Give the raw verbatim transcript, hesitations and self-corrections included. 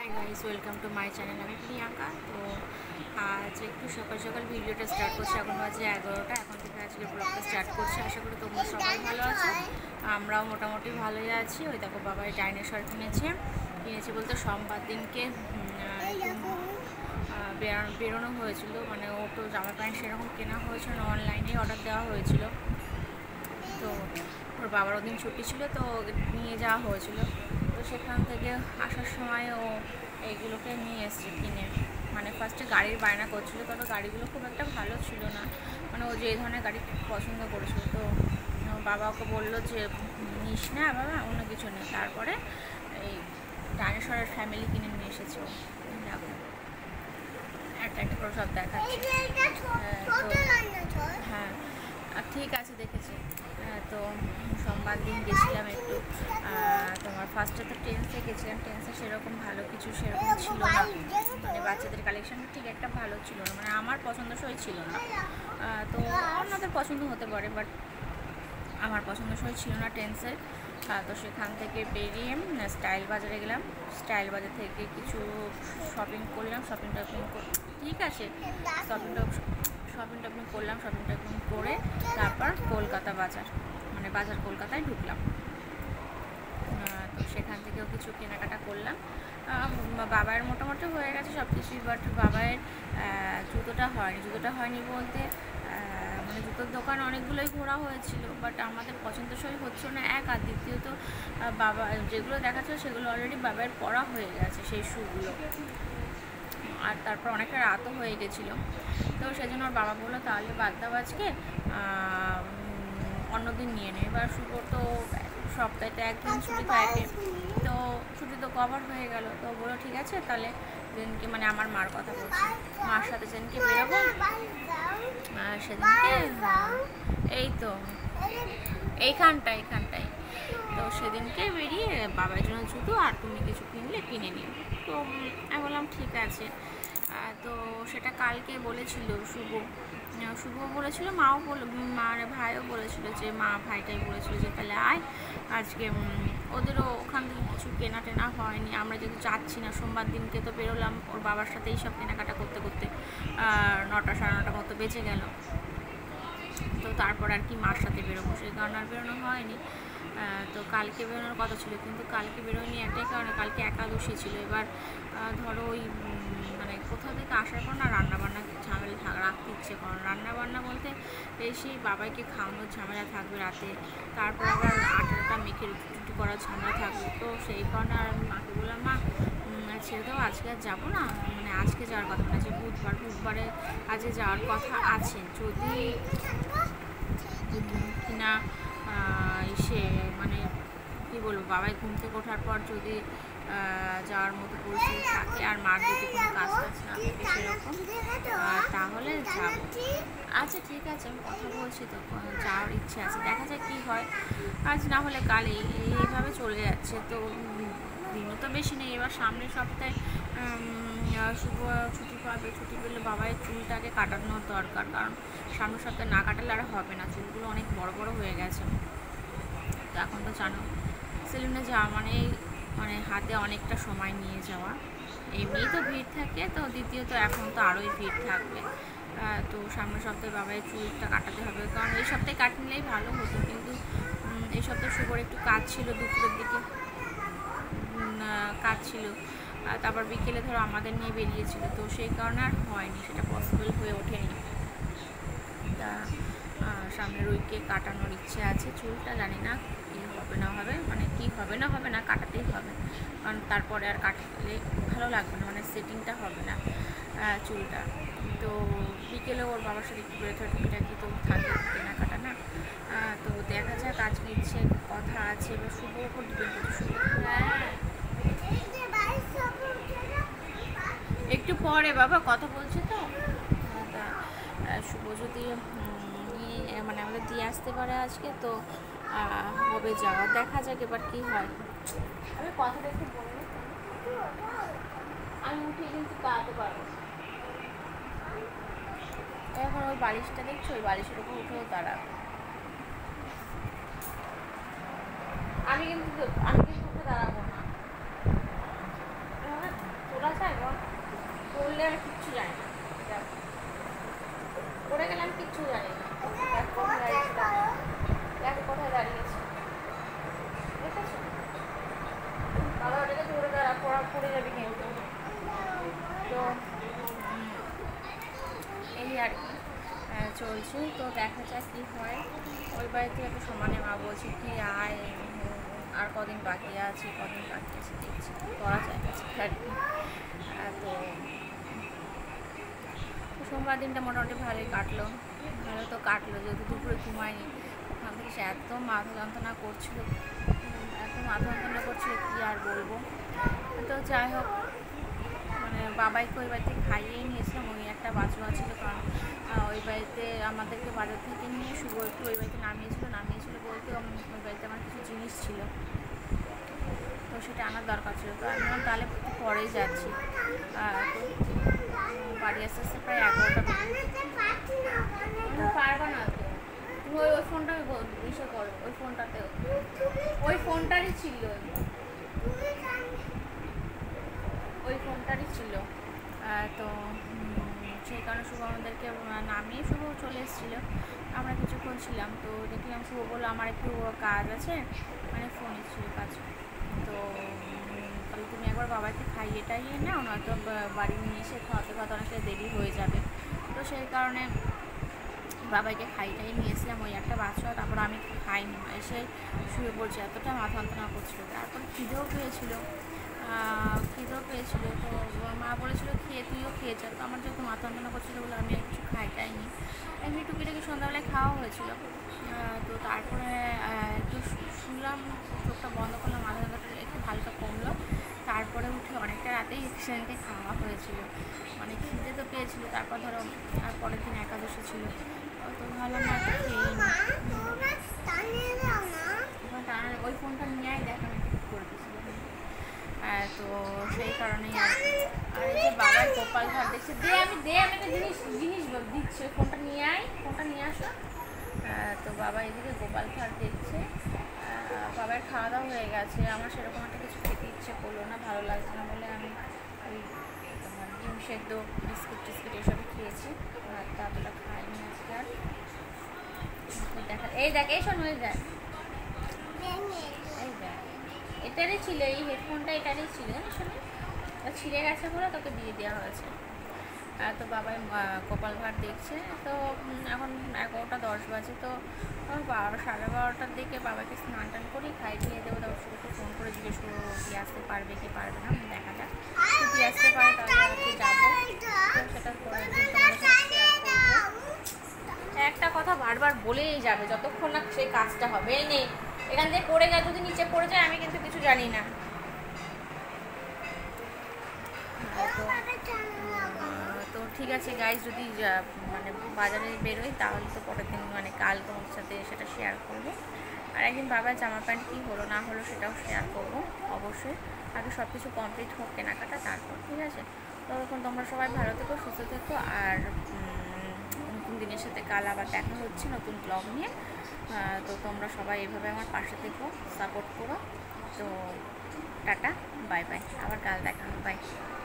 High guys, welcome to my channel. আমি প্রিয়াঙ্কা। তো আজ একটু সকাল সকাল ভিডিওটা স্টার্ট করছি। এখন বাজে এগারোটা। এখন থেকে আজকে ব্লগটা স্টার্ট করছি। আশা করি তোমরা সবাই ভালো আছো, আমরাও মোটামুটি ভালোই আছি। ওই দেখো, বাবাই ডাইনোসর কিনেছে কিনেছে বলতে সোমবার দিনকে বেরোনো হয়েছিল। মানে ও তো জামা প্যান্ট সেরকম কেনা হয়েছিল না, অনলাইনে অর্ডার দেওয়া হয়েছিল। তো ওর বাবার ওদিন ছুটি ছিল, তো নিয়ে যাওয়া হয়েছিল। তো সেখান থেকে আসার সময় ও এইগুলোকে নিয়ে এসছে কিনে। মানে ফার্স্টে গাড়ির বায়না করছিল, তবে গাড়িগুলো খুব একটা ভালো ছিল না। মানে ও যে ধরনের গাড়ি পছন্দ করেছিল, তো বাবা ওকে বললো যে নিস না বাবা, অন্য কিছু নেই। তারপরে এই ডাইনোসরের ফ্যামিলি কিনে নিয়ে এসেছে ও। একটা একটা করে সব দেখাচ্ছে। হ্যাঁ, ঠিক আছে, দেখেছি। তো সোমবার দিন গেছিলাম একটু, তোমার ফার্স্টে তো টেন্সে গেছিলাম। টেন্সে সেরকম ভালো কিছু সেরকম ছিল না। মানে বাচ্চাদের কালেকশানটা ঠিক একটা ভালো ছিল না, মানে আমার পছন্দসই ছিল না। তো অন্যদের পছন্দ হতে পারে, বাট আমার পছন্দসই ছিল না টেন্সের। তো সেখান থেকে বেরিয়ে স্টাইল বাজারে গেলাম। স্টাইল বাজার থেকে কিছু শপিং করলাম। শপিং টপিং ঠিক আছে, শপিং শপিং টপিং করলাম। শপিং টপিং করে তারপর কলকাতা বাজার, মানে বাজার কলকাতায় ঢুকলাম। তো সেখান থেকেও কিছু কেনাকাটা করলাম। বাবার মোটামুটি হয়ে গেছে সব কিছুই, বাট বাবার জুতোটা হয়নি। জুতোটা হয়নি বলতে মানে জুতোর দোকান অনেকগুলোই ঘোরা হয়েছিল, বাট আমাদের পছন্দসই হচ্ছে না এক। আর দ্বিতীয়ত বাবা যেগুলো দেখাচ্ছে সেগুলো অলরেডি বাবার পরা হয়ে গেছে, সেই শ্যুগুলো। আর তারপর অনেকটা রাতও হয়ে গেছিলো। তো সেই জন্য ওর বাবা বললো তাহলে বাদ দাও, আজকে অন্যদিন নিয়ে নে। এবার শুভ তো সপ্তাহে একদিন ছুটি থাকে, তো ছুটি তো কভার হয়ে গেল। তো বললো ঠিক আছে, তাহলে যেদিনকে, মানে আমার মার কথা বলছি, মার সাথে যেদিনকে বেরোবো সেদিনকে, এই তো এইখানটা এইখানটাই তো সেদিনকে বেরিয়ে বাবার জন্য জুতো আর তুমি কিছু কিনলে কিনে নিও। তো আমি বললাম ঠিক আছে। তো সেটা কালকে বলেছিল শুভ শুভ বলেছিল, মাও বলে, মানে ভাইও বলেছিল যে মা ভাইটাই বলেছিল যে তাহলে আয় আজকে। ওদেরও ওখান থেকে কিছু কেনা টেনা হয়নি, আমরা যেহেতু যাচ্ছি না। সোমবার দিনকে তো বেরোলাম ওর বাবার সাথে এইসব কেনাকাটা করতে করতে নটা সাড়ে নটা মতো বেঁচে গেল। তো তারপর আর কি মার সাথে বেরোবো, সেই কারণে আর বেরোনো হয়নি। তো কালকে বেরোনোর কথা ছিল, কিন্তু কালকে বেরোয়নি একটাই কারণে, কালকে একাদশী ছিল। এবার ধরো ওই মানে কোথাও থেকে আসার পর না রান্নাবান্না ঝামেলা রাখতে ইচ্ছে করে। রান্নাবান্না বলতে এই সেই বাবাইকে খাওয়ানোর ঝামেলা থাকবে রাতে, তারপর আবার আটাটা মেখে রুটি টুটি করার ঝামেলা থাকবে। তো সেই কারণে আর আমি মাকে বললাম মা ছেড়ে দাও, আজকে আর যাবো না। মানে আজকে যাওয়ার কথা না, যে বুধবার বুধবারে আজকে যাওয়ার কথা আছে। যদি কিনা সে মানে কী বলবো, বাবাই ঘুম থেকে ওঠার পর যদি যাওয়ার মতো পরিস্থিতি থাকে আর মার যদি কোনো কাজ টাজ না থাকে সেরকম, তাহলে যাবো। আচ্ছা ঠিক আছে, আমি কথা বলছি, তো যাওয়ার ইচ্ছে আছে, দেখা যাক কী হয়। আজ না হলে কাল এইভাবে চলে যাচ্ছে। তো দিনও তো বেশি নেই। এবার সামনের সপ্তাহে শুভ ছুটি পাবে। ছুটি পেলে বাবাইয়ের চুলটাকে কাটানোর দরকার, কারণ সামনের সপ্তাহে না কাটালে আর হবে না। চুলগুলো অনেক বড় বড় হয়ে গেছে। তো এখন তো জানো সেলুনে যাওয়া মানে মানে হাতে অনেকটা সময় নিয়ে যাওয়া, এমনিই তো ভিড় থাকে, তো দ্বিতীয়ত এখন তো আরোই ভিড় থাকবে। তো সামনের সপ্তাহে বাবাইয়ের চুলটা কাটাতে হবে, কারণ এই সপ্তাহে কাটলেই ভালো হতো। কিন্তু এই সপ্তাহে শুভর একটু কাজ ছিল, দুপুরের দিকে কাজ ছিল, তারপর বিকেলে ধরো আমাদের নিয়ে বেরিয়েছিল। তো সেই কারণে আর হয়নি, সেটা পসিবল হয়ে ওঠেনি। তা সামনের উইকে কাটানোর ইচ্ছে আছে চুলটা, জানি না কী হবে না হবে, মানে কী হবে না হবে না কাটাতেই হবে, কারণ তারপরে আর কাটলে ভালো লাগবে না, মানে সেটিংটা হবে না চুলটা। তো বিকেলে ওর বাবার সাথে একটু বেরোতে টুকিটাকি তো থাকে কেনাকাটা না। তো দেখা যাক, আজকে ইচ্ছে কথা আছে। এবার শুভ ওপর ডিপেন্ড করছে। একটু পরে বাবা কথা বলছে তো, শুভ যদি মানে আমাদের দিয়ে আসতে পারে আজকে, তো হবে যাওয়া। দেখা যাক এবার কি হয়। আমি কথাটা একটু বলে নিই, আমি উঠে কিন্তু কাঁদতে পারবো। এখন ওই বালিশটা দেখছো, ওই বালিশের উপর উঠেও তারা, আমি কিন্তু আমি কিন্তু উঠে দাঁড়াবো না। পড়লে আমি কিচ্ছু জানি না, পড়ে গেলাম কিচ্ছু জানি না। কোথায় দাঁড়িয়েছিলাম, দেখো কোথায় দাঁড়িয়েছি, দেখেছো? দাদা ওটাকে ধরে দাঁড়া, পড়া পড়ে যাবে কিন্তু। তো এই আর কি চলছে। তো দেখা যাক কী হয়। ওই বাড়িতে একটু সমানে মা বলছে কি আয়, আর কদিন বাকি আছে, কদিন বাকি আছে দেখছি করা যায় আর কি। তো সোমবার দিনটা মোটামুটি ভালোই কাটলো, ভালো তো কাটলো, যেহেতু দুপুরে ঘুমায়নি। ওখান থেকে সে এত মাথা যন্ত্রণা করছিল, এত মাথা যন্ত্রণা করছিল কী আর বলবো। তো যাই হোক, মানে বাবাইকে ওই বাড়িতে খাইয়েই নিয়েছিলাম। ওই একটা বাচ্চা ছিল, কারণ ওই বাড়িতে আমাদেরকে বাজার থেকে নিয়ে শুভ একটু ওই বাড়িতে নামিয়েছিল নামিয়েছিল বলতে ওই বাড়িতে আমার কিছু জিনিস ছিল, তো সেটা আনার দরকার ছিল। তো আমি তাহলে পরেই যাচ্ছি। তো বাড়ি আস্তে আস্তে প্রায় এগারোটা পারবা না তো, তুমি ওই ওই ফোনটা ইসে করো, ওই ফোনটাতে ওই ফোনটারই ছিল ওই ফোনটারই ছিল তো সেই কারণে শুভ আমাদেরকে নামিয়ে শুভ চলে এসেছিলো। আমরা কিছুক্ষণ ছিলাম, তো দেখলাম শুভ বললো আমার একটু কাজ আছে, মানে ফোনে ছিল কাজ। তো তাহলে তুমি একবার বাবাকে খাইয়ে টাইয়ে নাও, নয়তো বাড়ি নিয়ে এসে খাওয়াতে খাওয়াতে অনেকটা দেরি হয়ে যাবে। তো সেই কারণে বাবাইকে খাইটাই নিয়েছিলাম ওই একটা বাচ্চা। তারপর আমি খাইনি, এসে শুয়ে পড়ছি, এতটা মাথা যন্ত্রণা করছিল। তারপরে খিদেও পেয়েছিল খিদেও পেয়েছিল তো মা বলেছিল খেয়ে তুইও খেয়েছে। তো আমার যেহেতু মাথা যন্ত্রণা করছিলো বলে আমি কিছু খাইটাইনি, এমনি টুকিটাকি সন্ধ্যাবেলায় খাওয়া হয়েছিল। তো তারপরে একটু শুনলাম, চোখটা বন্ধ করলাম, মাথা যন্ত্রণাটা একটু হালকা কমলো। তারপরে উঠে অনেকটা রাতেই সেদিনকে খাওয়া হয়েছিল, মানে খিদে তো পেয়েছিল। তারপর ধরো আর পরের দিন একাদশী ছিল, তো ভাবলাম না খেয়ে টানা ওই ফোনটা নিয়ে দেখ আমি ঠিক করে দিয়েছিল। তো সেই কারণেই আর কি। আর এই যে বাবার গোপাল ঘর দেখছে, দে আমি দে আমি একটা জিনিস জিনিস দিচ্ছে, ফোনটা নিয়ে আয়, ফোনটা নিয়ে আসো। তো বাবা এদিকে গোপাল ঘর দেখছে। বাবার খাওয়া দাওয়া হয়ে গেছে, আমার সেরকম একটা কিছু খেতে ইচ্ছে করলো না, ভালো লাগছে না বলে আমি ওই তোমার ডিম সেদ্ধ বিস্কুট টিস্কুট এসবই খেয়েছি। ভাতটা এতটা খাইনি আজকে আর। দেখা এই দেখ এই শোন হয়ে যায়, এই দেখ এটারই ছিল, এই হেডফোনটা এটারই ছিল, শোনে ছিঁড়ে গেছে বলে তোকে দিয়ে দেওয়া হয়েছে। তো বাবাই কপাল ভাট দেখছে। তো এখন এগারোটা দশ বাজে, তো বারো সাড়ে বারোটার দিকে বাবাকে স্নান টান করি, খাই দিয়ে দেবো। তারপর শুধু ফোন করে জিজ্ঞেস করবো দিয়ে আসতে পারবে কি পারবে না, দেখা যাক। যদি আসতে পারে তাহলে আর কি যাবো, সেটা পরে একটা কথা বারবার বলেই যাবে যতক্ষণ না সেই কাজটা হবে। এই নেই এখান থেকে পড়ে যায়, যদি নিচে পড়ে যায় আমি কিন্তু কিছু জানি না। তো ঠিক আছে গাইজ, যদি মানে বাজারে বেরোই তাহলে তো পরের দিন মানে কাল তোমার সাথে সেটা শেয়ার করবো। আর একদিন বাবার জামা প্যান্ট কী হলো না হলো সেটাও শেয়ার করবো অবশ্যই। আগে সব কিছু কমপ্লিট হোক কেনাকাটা, তারপর ঠিক আছে। ততক্ষণ তোমরা সবাই ভালো থেকো, সুস্থ থেকো। আর নতুন দিনের সাথে কাল আবার দেখা হচ্ছে নতুন ব্লগ নিয়ে। তো তোমরা সবাই এভাবে আমার পাশে থেকো, সাপোর্ট করো। তো টাটা, বাই বাই, আবার কাল দেখা হবে, বাই।